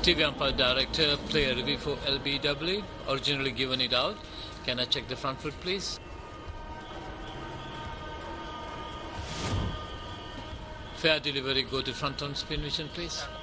TV umpire director, player review for LBW, originally given it out. Can I check the front foot, please? Fair delivery, go to front on spin vision, please.